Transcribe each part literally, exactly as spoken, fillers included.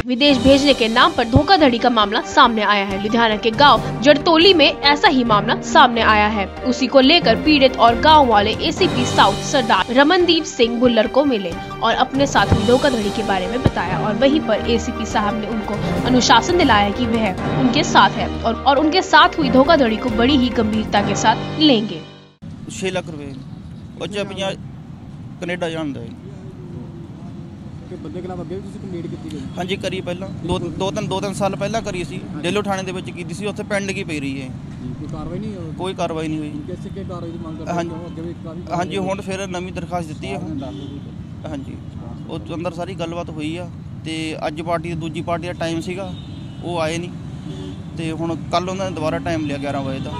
विदेश भेजने के नाम पर धोखाधड़ी का मामला सामने आया है। लुधियाना के गांव जड़तोली में ऐसा ही मामला सामने आया है। उसी को लेकर पीड़ित और गांव वाले एसीपी साउथ सरदार रमनदीप सिंह भुल्लर को मिले और अपने साथ हुई धोखाधड़ी के बारे में बताया और वहीं पर एसीपी साहब ने उनको अनुशासन दिलाया कि वह उनके साथ है और, और उनके साथ हुई धोखाधड़ी को बड़ी ही गंभीरता के साथ लेंगे। छे लाख रुपए कनेडा जाना है। ਬੰਦੇ ਖਿਲਾਫ ਅੱਗੇ ਵੀ ਤੁਸੀਂ ਕੰਪਲੇਂਟ ਕੀਤੀ ਗਈ? ਹਾਂਜੀ ਕਰੀ ਪਹਿਲਾਂ ਦੋ ਦੋ ਤਿੰਨ ਦੋ ਤਿੰਨ ਸਾਲ ਪਹਿਲਾਂ ਕਰੀ ਸੀ ਡੇਲੋ ਥਾਣੇ ਦੇ ਵਿੱਚ ਕੀਤੀ ਸੀ, ਉੱਥੇ ਪਿੰਡ ਕੀ ਪਈ ਰਹੀ ਹੈ। ਕੋਈ ਕਾਰਵਾਈ ਨਹੀਂ ਹੋਈ? ਕੋਈ ਕਾਰਵਾਈ ਨਹੀਂ ਹੋਈ। ਕਿਸੇ ਕੇ ਕਾਰਵਾਈ ਦੀ ਮੰਗ ਕਰਦੇ ਹੋ ਅੱਗੇ ਵੀ ਕਾਫੀ? ਹਾਂਜੀ ਹੁਣ ਫਿਰ ਨਵੀਂ ਦਰਖਾਸਤ ਦਿੱਤੀ ਹੈ ਹੁਣ। ਹਾਂਜੀ ਉਹ ਅੰਦਰ ਸਾਰੀ ਗੱਲਬਾਤ ਹੋਈ ਆ ਤੇ ਅੱਜ ਪਾਰਟੀ ਦੂਜੀ ਪਾਰਟੀ ਦਾ ਟਾਈਮ ਸੀਗਾ, ਉਹ ਆਏ ਨਹੀਂ ਤੇ ਹੁਣ ਕੱਲ ਉਹਨਾਂ ਨੇ ਦੁਬਾਰਾ ਟਾਈਮ ਲਿਆ ਗਿਆਰਾਂ ਵਜੇ ਦਾ।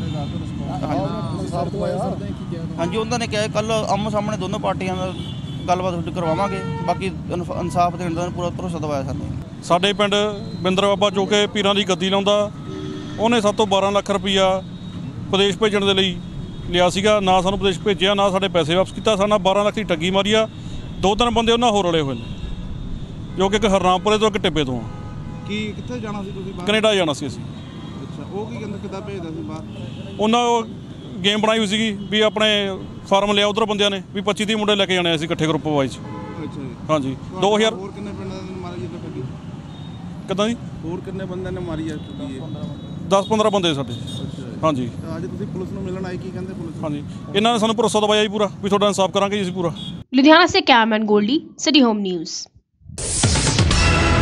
ਹਾਂਜੀ ਉਹਨਾਂ ਨੇ ਕਿਹਾ ਕੱਲ ਆਮੋ ਸਾਹਮਣੇ ਦੋਨੋਂ ਪਾਰਟੀਆਂ ਦਾ ਗੱਲਬਾਤ ਕਰਵਾਵਾਂਗੇ, ਬਾਕੀ ਇਨਸਾਫ ਦੇਣ ਦਾ ਪੂਰਾ ਭਰੋਸਾ ਦਵਾਇਆ ਸਾਨੂੰ। ਸਾਡੇ ਪਿੰਡ ਬਿੰਦਰ ਬਾਬਾ ਜੋ ਕਿ ਪੀਰਾਂ ਦੀ ਗੱਦੀ ਲਾਉਂਦਾ, ਉਹਨੇ ਸਾਡੇ ਤੋਂ ਬਾਰਾਂ ਲੱਖ ਰੁਪਈਆ ਵਿਦੇਸ਼ ਭੇਜਣ ਦੇ ਲਈ ਲਿਆ ਸੀਗਾ। ਨਾ ਸਾਨੂੰ ਵਿਦੇਸ਼ ਭੇਜਿਆ, ਨਾ ਸਾਡੇ ਪੈਸੇ ਵਾਪਸ ਕੀਤਾ। ਸਾਡੇ ਨਾਲ ਬਾਰਾਂ ਲੱਖ ਦੀ ਠੱਗੀ ਮਾਰੀ ਆ। ਦੋ ਤਿੰਨ ਬੰਦੇ ਉਹਨਾਂ ਹੋਰ ਰਲੇ ਹੋਏ ਨੇ, ਜੋ ਕਿ ਇੱਕ ਹਰਨਾਮਪੁਰੇ ਤੋਂ ਇੱਕ ਟਿੱਬੇ ਤੋਂ। ਕੀ ਕਿੱਥੇ ਜਾਣਾ ਸੀ ਤੁਸੀਂ? ਕੈਨੇਡਾ ਜਾਣਾ ਸੀ ਅਸੀਂ। ਅੱਛਾ, ਉਹ ਕੀ ਕਹਿੰਦਾ ਕਿੱਦਾਂ ਭੇਜਦਾ ਸੀ ਬਾਹਰ? ਉਹਨਾਂ ਉਹ ਗੇਮ ਬਣਾਈ ਹੋਈ ਸੀਗੀ ਵੀ ਆਪਣੇ ਫਾਰਮ ਲਿਆ ਉਧਰ ਬੰਦਿਆਂ ਨੇ ਵੀ ਪੱਚੀ ਤੀਹ ਮੁੰਡੇ ਲੈ ਕੇ ਜਾਣੇ ਅਸੀਂ ਇਕੱਠੇ ਗਰੁੱਪ ਵਾਈਜ਼। ਅੱਛਾ ਜੀ। ਹਾਂਜੀ ਦੋ ਹਜ਼ਾਰ। ਹੋਰ ਕਿੰਨੇ ਪਿੰਡਾਂ ਨੇ ਮਾਰੀ ਇਹ ਠੱਗੀ? ਕਿੱਦਾਂ ਜੀ? ਹੋਰ ਕਿੰਨੇ ਬੰਦਿਆਂ ਨੇ ਮਾਰੀ ਹੈ ਠੱਗੀ ਇਹ? ਦਸ ਪੰਦਰਾਂ ਬੰਦੇ ਸਾਡੇ। ਹਾਂਜੀ ਅੱਜ ਤੁਸੀਂ ਪੁਲਿਸ ਨੂੰ ਮਿਲਣ ਆਏ, ਕੀ ਕਹਿੰਦੇ ਪੁਲਿਸ? ਹਾਂਜੀ ਇਹਨਾਂ ਨੇ ਸਾਨੂੰ ਭਰੋਸਾ ਦਵਾਇਆ ਜੀ ਪੂਰਾ ਵੀ ਤੁਹਾਡਾ ਇਨਸਾਫ ਕਰਾਂਗੇ ਜੀ ਅਸੀਂ ਪੂਰਾ। लुधियाना से cameraman Goldy, city home news.